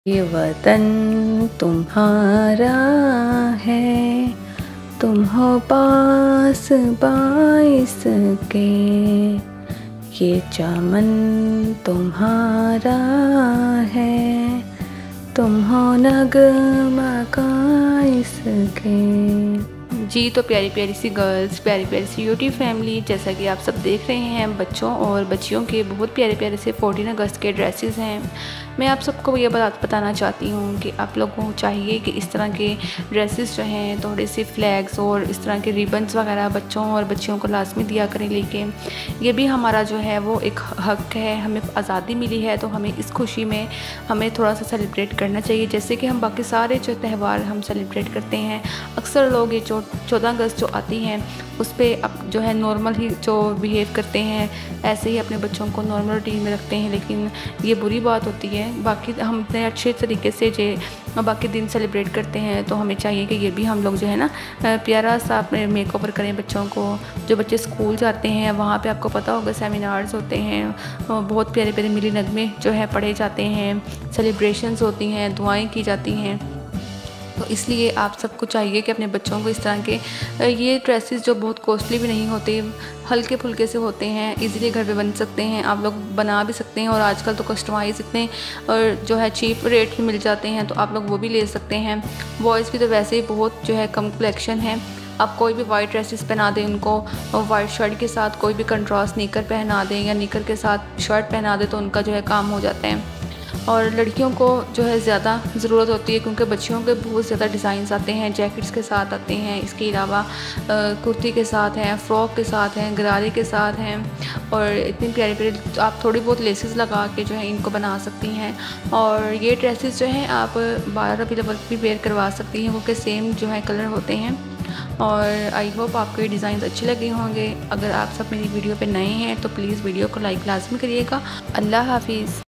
ये वतन तुम्हारा है, तुम हो पास बाइस के। ये चमन तुम्हारा है, तुम हो नगमा का इसके। जी तो प्यारी प्यारी सी गर्ल्स, प्यारी प्यारी सी यूट्यूब फैमिली, जैसा कि आप सब देख रहे हैं बच्चों और बच्चियों के बहुत प्यारे प्यारे से 14 अगस्त के ड्रेसेस हैं। मैं आप सबको ये बताना चाहती हूँ कि आप लोगों को चाहिए कि इस तरह के ड्रेसेस जो हैं थोड़े से फ्लैग्स और इस तरह के रिबन्स वगैरह बच्चों और बच्चियों को लाजमी दिया करें लेके। ये भी हमारा जो है वो एक हक़ है, हमें आज़ादी मिली है तो हमें इस खुशी में हमें थोड़ा सा सेलिब्रेट करना चाहिए। जैसे कि हम बाकी सारे जो त्यौहार हम सेलिब्रेट करते हैं, अक्सर लोग ये 14 अगस्त जो आती हैं उस पर अब जो है नॉर्मल ही जो बिहेव करते हैं, ऐसे ही अपने बच्चों को नॉर्मल रूटीन में रखते हैं, लेकिन ये बुरी बात होती है। बाकी हम इतने अच्छे तरीके से जो बाकी दिन सेलिब्रेट करते हैं तो हमें चाहिए कि ये भी हम लोग जो है ना प्यारा सा अपने मेक ओवर करें बच्चों को। जो बच्चे स्कूल जाते हैं वहाँ पे आपको पता होगा सेमिनार्स होते हैं, बहुत प्यारे प्यारे मिली नगमे जो है पढ़े जाते हैं, सेलिब्रेशंस होती हैं, दुआएं की जाती हैं। तो इसलिए आप सबको चाहिए कि अपने बच्चों को इस तरह के ये ड्रेसेस जो बहुत कॉस्टली भी नहीं होते, हल्के फुल्के से होते हैं, इजीली घर पे बन सकते हैं, आप लोग बना भी सकते हैं। और आजकल तो कस्टमाइज़ इतने और जो है चीप रेट में मिल जाते हैं तो आप लोग वो भी ले सकते हैं। बॉयज़ की तो वैसे ही बहुत जो है कम कलेक्शन है। आप कोई भी वाइट ड्रेसेस पहना दें उनको, वाइट शर्ट के साथ कोई भी कंट्रास्ट निकर पहना दें या निकर के साथ शर्ट पहना दें तो उनका जो है काम हो जाता है। और लड़कियों को जो है ज़्यादा ज़रूरत होती है क्योंकि बच्चियों के बहुत ज़्यादा डिज़ाइंस आते हैं, जैकेट्स के साथ आते हैं, इसके अलावा कुर्ती के साथ हैं, फ़्रॉक के साथ हैं, गरारे के साथ हैं और इतनी प्यारी प्यारी आप थोड़ी बहुत लेसेस लगा के जो है इनको बना सकती हैं। और ये ड्रेसेस जो हैं आप 12 रबीउल अव्वल भी वेयर करवा सकती हैं क्योंकि सेम जो है कलर होते हैं। और आई होप आपको ये डिज़ाइन अच्छे लगे होंगे। अगर आप सब मेरी वीडियो पे नए हैं तो प्लीज़ वीडियो को लाइक लाजमी करिएगा। अल्लाह हाफिज़।